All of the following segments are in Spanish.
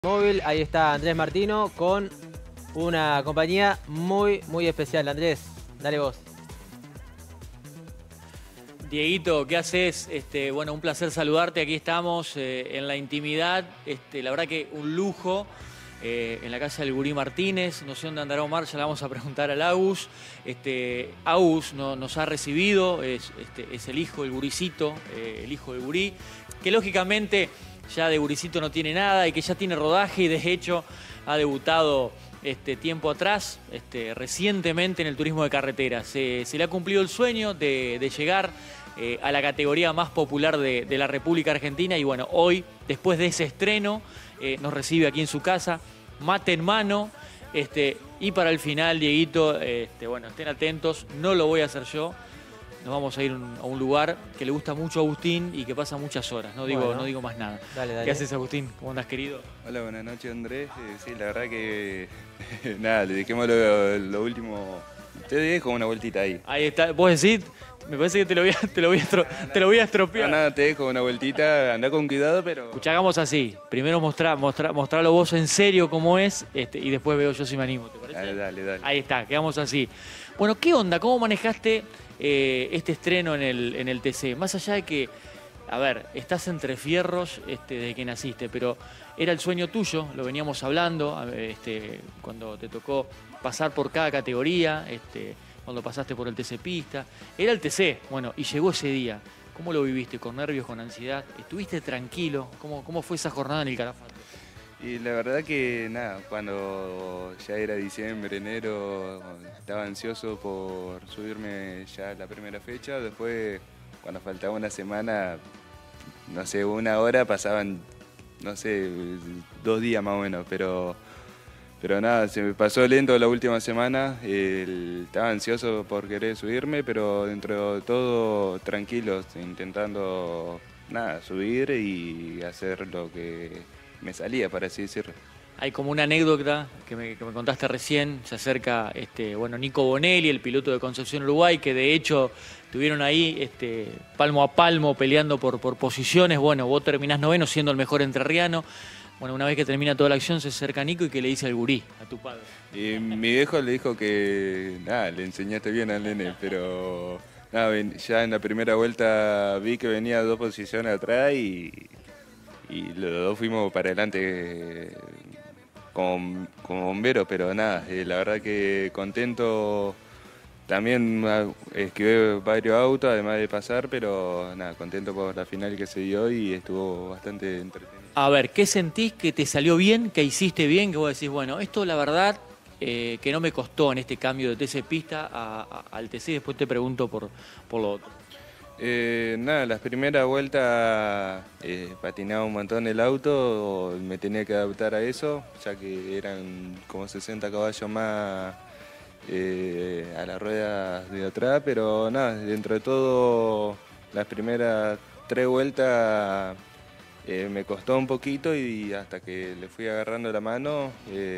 Móvil, ahí está Andrés Martino con una compañía muy especial. Andrés, dale vos. Dieguito, ¿qué haces? Bueno, un placer saludarte. Aquí estamos en la intimidad. La verdad que un lujo en la casa del Gurí Martínez. No sé dónde andará Omar, ya le vamos a preguntar al Agus. Agus nos ha recibido, es el hijo del Guricito, el hijo del Gurí, que lógicamente ya de Guricito no tiene nada y que ya tiene rodaje y de hecho ha debutado tiempo atrás, recientemente en el turismo de carretera. Se le ha cumplido el sueño de llegar a la categoría más popular de la República Argentina y bueno, hoy, después de ese estreno, nos recibe aquí en su casa, mate en mano, y para el final, Dieguito, bueno, estén atentos, no lo voy a hacer yo. Nos vamos a ir a un lugar que le gusta mucho a Agustín y que pasa muchas horas. No digo más nada. Dale. ¿Qué haces, Agustín? ¿Cómo andas, querido? Hola, buenas noches, Andrés. Sí, la verdad que... nada, le dejemos lo último. Te dejo una vueltita ahí. Ahí está. ¿Vos decís? Me parece que te lo voy a estropear. No, nada, te dejo una vueltita. Andá con cuidado, pero... Escuchá, hagamos así. Primero mostralo vos en serio cómo es y después veo yo si me animo. ¿Te parece? Dale. Ahí está, quedamos así. Bueno, ¿qué onda? ¿Cómo manejaste este estreno en el TC? Más allá de que, a ver, estás entre fierros desde que naciste, pero era el sueño tuyo, lo veníamos hablando, cuando te tocó pasar por cada categoría, cuando pasaste por el TC Pista. Era el TC, bueno, y llegó ese día. ¿Cómo lo viviste? ¿Con nervios, con ansiedad? ¿Estuviste tranquilo? ¿Cómo fue esa jornada en el Calafate? Y la verdad que nada, cuando ya era diciembre, enero, estaba ansioso por subirme ya a la primera fecha. Después, cuando faltaba una semana, no sé, una hora, pasaban, no sé, 2 días más o menos. Pero nada, se me pasó lento la última semana. Estaba ansioso por querer subirme, pero dentro de todo tranquilo, intentando nada, subir y hacer lo que me salía, para así decirlo. Hay como una anécdota que me contaste recién, se acerca bueno, Nico Bonelli, el piloto de Concepción, Uruguay, que de hecho estuvieron ahí palmo a palmo peleando por posiciones. Bueno, vos terminás noveno siendo el mejor entrerriano. Bueno, una vez que termina toda la acción se acerca Nico y que le dice al Gurí, a tu padre. Y mi viejo le dijo que nada, le enseñaste bien al nene, pero nada, ya en la primera vuelta vi que venía 2 posiciones atrás y los dos fuimos para adelante como bomberos, pero nada, la verdad que contento. También esquivé varios autos, además de pasar, pero nada, contento por la final que se dio y estuvo bastante entretenido. A ver, ¿qué sentís que te salió bien, que hiciste bien, que vos decís, bueno, esto la verdad que no me costó en este cambio de TC Pista al TC, después te pregunto por lo otro? Nada, las primeras vueltas patinaba un montón el auto, me tenía que adaptar a eso, ya que eran como 60 caballos más a la rueda de atrás, pero nada, dentro de todo las primeras 3 vueltas me costó un poquito y hasta que le fui agarrando la mano,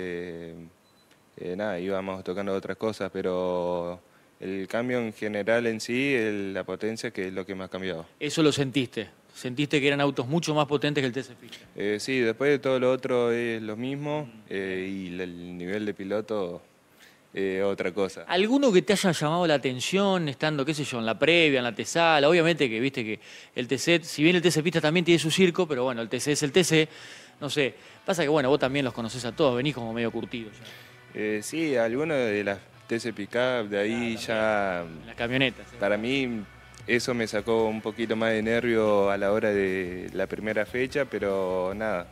nada, íbamos tocando otras cosas, pero el cambio en general en sí, la potencia, que es lo que más ha cambiado. ¿Eso lo sentiste? ¿Sentiste que eran autos mucho más potentes que el TC Pista? Sí, después de todo lo otro es lo mismo y el nivel de piloto otra cosa. ¿Alguno que te haya llamado la atención estando, qué sé yo, en la previa, en la TESAL? Obviamente que viste que el TC, si bien el TC Pista también tiene su circo, pero bueno, el TC es el TC, no sé. Pasa que bueno, vos también los conocés a todos, venís como medio curtido ya. Sí, algunos de las TC Pickup, de ahí ya... Las camionetas. Para mí eso me sacó un poquito más de nervio a la hora de la primera fecha, pero nada,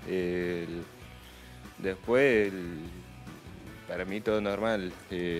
después para mí todo normal.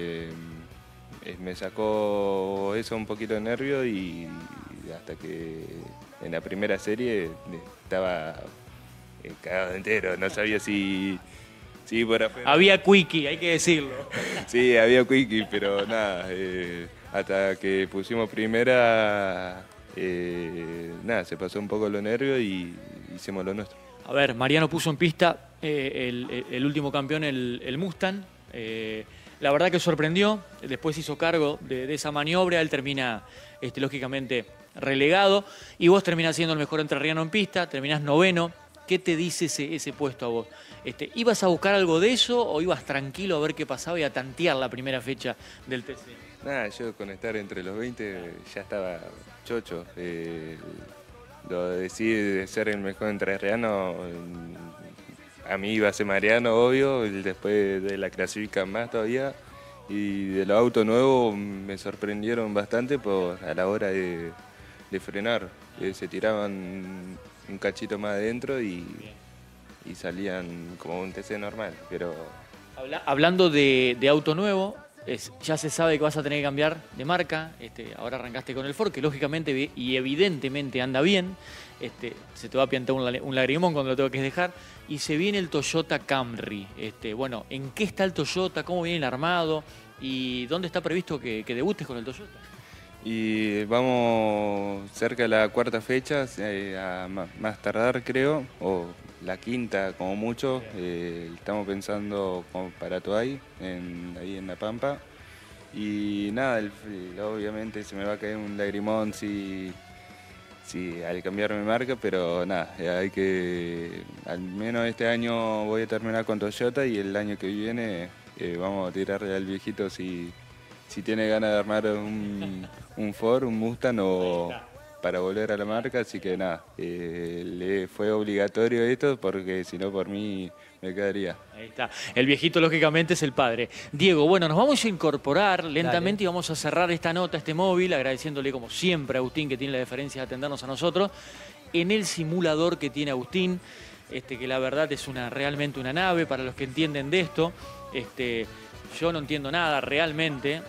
Me sacó eso un poquito de nervio y hasta que en la primera serie estaba cagado entero, no sabía si por afuera. Había quickie, hay que decirlo. Sí, había quickie, pero nada, hasta que pusimos primera, nada, se pasó un poco los nervios y hicimos lo nuestro. A ver, Mariano puso en pista el último campeón, el Mustang. La verdad que sorprendió, después hizo cargo de esa maniobra, él termina lógicamente relegado y vos terminás siendo el mejor entrerriano en pista, terminás noveno. ¿Qué te dice ese puesto a vos? ¿Ibas a buscar algo de eso o ibas tranquilo a ver qué pasaba y a tantear la primera fecha del TC? Nada, yo con estar entre los 20 ya estaba chocho. Lo de decir de ser el mejor entrerriano, a mí iba a ser Mariano, obvio, y después de la clasifican más todavía. Y de los autos nuevos me sorprendieron bastante a la hora de frenar. Se tiraban un cachito más adentro y salían como un TC normal. Pero Hablando de auto nuevo, ya se sabe que vas a tener que cambiar de marca. Ahora arrancaste con el Ford, que lógicamente y evidentemente anda bien. Se te va a piantar un lagrimón cuando lo tengo que dejar. Y se viene el Toyota Camry. Bueno, ¿en qué está el Toyota? ¿Cómo viene el armado? ¿Y dónde está previsto que debutes con el Toyota? Y vamos cerca de la cuarta fecha, a más tardar creo, o la quinta como mucho. Estamos pensando como para Toay, ahí en La Pampa. Y nada, obviamente se me va a caer un lagrimón si al cambiar mi marca, pero nada, al menos este año voy a terminar con Toyota y el año que viene vamos a tirarle al viejito si tiene ganas de armar un Ford, un Mustang para volver a la marca, así que nada, le fue obligatorio esto porque si no por mí me quedaría. Ahí está. El viejito lógicamente es el padre. Diego, bueno, nos vamos a incorporar lentamente. Dale. Y vamos a cerrar esta nota, este móvil, agradeciéndole como siempre a Agustín, que tiene la deferencia de atendernos a nosotros, en el simulador que tiene Agustín, que la verdad es realmente una nave para los que entienden de esto. Yo no entiendo nada realmente,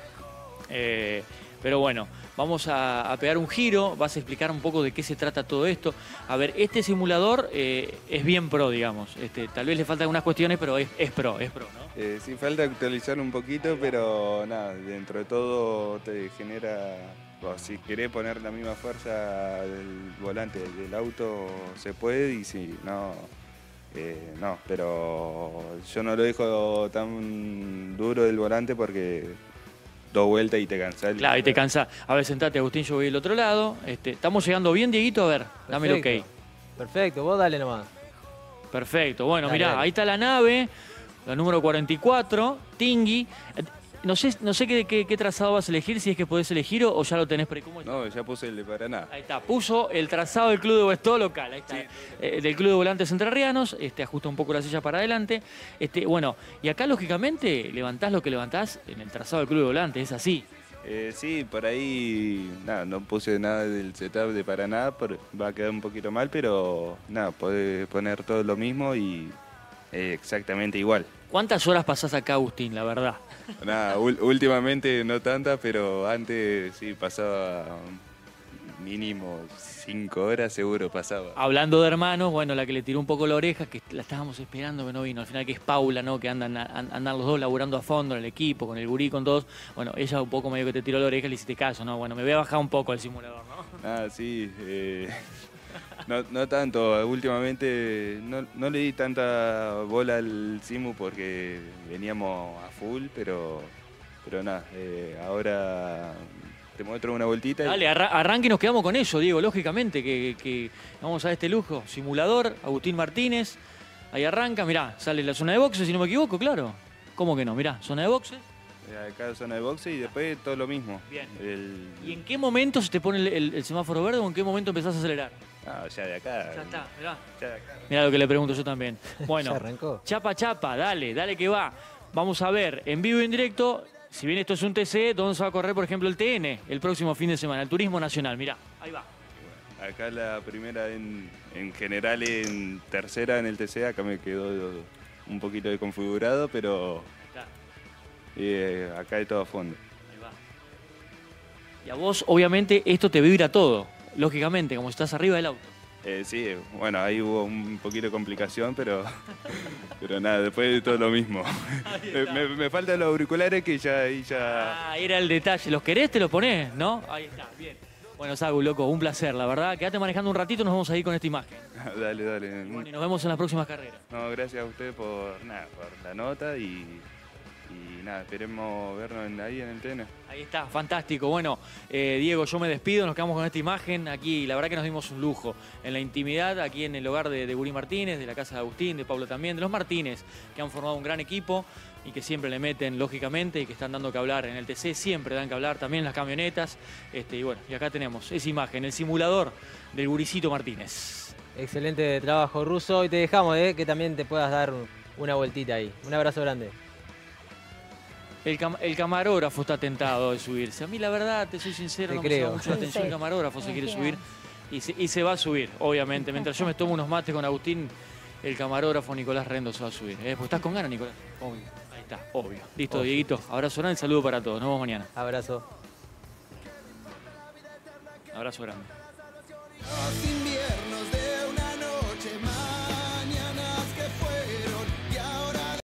pero bueno, vamos a pegar un giro, vas a explicar un poco de qué se trata todo esto. A ver, este simulador es bien pro, digamos. Tal vez le faltan algunas cuestiones, pero es pro, ¿no? Sí, falta actualizar un poquito, pero nada, dentro de todo te genera... Si querés poner la misma fuerza del volante del auto, se puede, y si no... no, pero yo no lo dejo tan duro del volante porque 2 vueltas y te cansás. Claro, y te cansás. A ver, sentate, Agustín, yo voy del otro lado. ¿Estamos llegando bien, Dieguito? A ver, dame el ok. Perfecto, vos dale nomás. Perfecto, bueno, dale, mirá, dale. Ahí está la nave, la número 44, Tingui. No sé qué trazado vas a elegir, si es que podés elegir o ya lo tenés ¿Cómo? No, ya puse el de Paraná. Ahí está, puso el trazado del Club de Vuesto local, ahí está, sí. Del Club de Volantes Entrerrianos, ajusta un poco la silla para adelante. Bueno, y acá lógicamente levantás lo que levantás en el trazado del Club de Volantes, es así. Sí, por ahí nada, no puse nada del setup de Paraná, va a quedar un poquito mal, pero nada, podés poner todo lo mismo y exactamente igual. ¿Cuántas horas pasás acá, Agustín, la verdad? Nada, últimamente no tantas, pero antes sí pasaba mínimo 5 horas seguro pasaba. Hablando de hermanos, bueno, la que le tiró un poco la oreja, que la estábamos esperando que no vino, al final que es Paula, ¿no? Que andan los dos laburando a fondo en el equipo, con el gurí, con todos. Bueno, ella un poco medio que te tiró la oreja y le hiciste caso, ¿no? Bueno, me voy a bajar un poco el simulador, ¿no? Ah, sí. No tanto, últimamente no le di tanta bola al simu porque veníamos a full, pero nada, ahora te muestro una vueltita. Dale, arranque y nos quedamos con eso, Diego, lógicamente, que vamos a este lujo. Simulador, Agustín Martínez, ahí arranca, mirá, sale la zona de boxes, si no me equivoco, claro. ¿Cómo que no? Mirá, zona de boxes. Acá zona de boxe y después todo lo mismo. Bien. ¿Y en qué momento se te pone el semáforo verde o en qué momento empezás a acelerar? No, ya de acá. Ya está, mirá. Ya de acá. Mirá lo que le pregunto yo también. Bueno, Ya arrancó. Chapa, dale que va. Vamos a ver, en vivo y en directo, si bien esto es un TC, ¿dónde se va a correr, por ejemplo, el TN el próximo fin de semana? El Turismo Nacional, mirá, ahí va. Acá la primera en general, en tercera en el TC, acá me quedó un poquito desconfigurado, pero acá de todo a fondo. Ahí va. Y a vos, obviamente, esto te vibra todo, lógicamente, como estás arriba del auto. Sí, bueno, ahí hubo un poquito de complicación, pero nada, después de todo lo mismo. Me faltan los auriculares que ahí ya... Ah, era el detalle. ¿Los querés? Te los ponés, ¿no? Ahí está, bien. Bueno, Sagu, loco, un placer, la verdad. Quédate manejando un ratito, nos vamos a ir con esta imagen. Dale. Bueno, y nos vemos en las próximas carreras. No, gracias a usted por la nota y Y nada, esperemos vernos ahí en el TN. Ahí está, fantástico. Bueno, Diego, yo me despido, nos quedamos con esta imagen aquí. La verdad que nos dimos un lujo en la intimidad, aquí en el hogar de Gurí Martínez, de la casa de Agustín, de Pablo también, de los Martínez, que han formado un gran equipo y que siempre le meten, lógicamente, y que están dando que hablar en el TC, siempre dan que hablar, también en las camionetas. Y bueno, y acá tenemos esa imagen, el simulador del Guricito Martínez. Excelente trabajo, Russo. Y te dejamos, que también te puedas dar una vueltita ahí. Un abrazo grande. El camarógrafo está tentado de subirse. A mí, la verdad, te soy sincero, Te no me creo. llama mucho la atención. El camarógrafo se quiere subir y se va a subir, obviamente. Mientras yo me tomo unos mates con Agustín, el camarógrafo Nicolás Rendo se va a subir. Pues estás con ganas, Nicolás. Obvio. Ahí está, obvio. Listo, Obvio. Dieguito. Abrazo grande, saludo para todos. Nos vemos mañana. Abrazo. Abrazo grande. Así